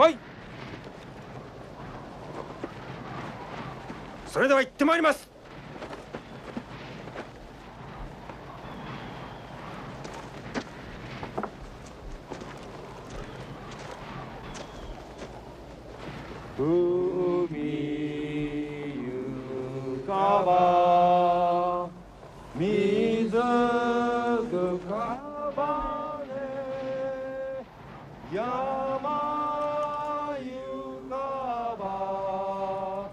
はい。それでは行ってまいります。 海ゆかば水くかばね山ゆかば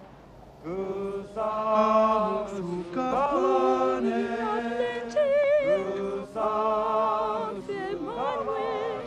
草ふかばね草ふかば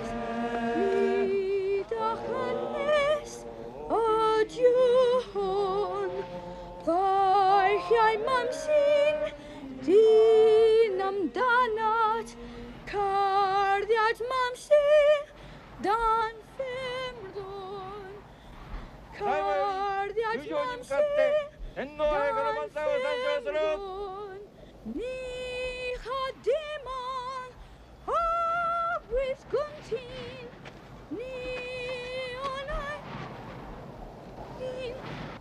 Jij mam sin, dinam danat, cardiat mam sin, dan femdon, cardiat mam sin, dan femdon, ni hadiman, abris guntin, ni onai, din.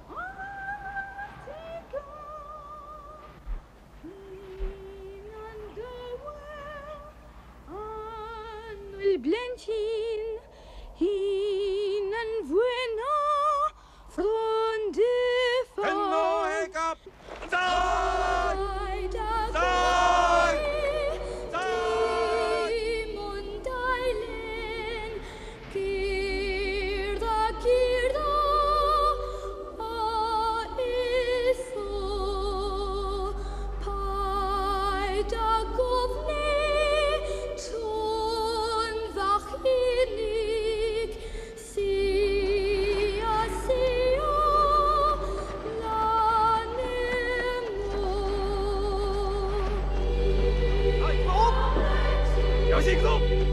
Blentin hinan vuena fronde Hekap! Zai! Zai! Zai! Mundailen kirda a eso paida govne よし行くぞ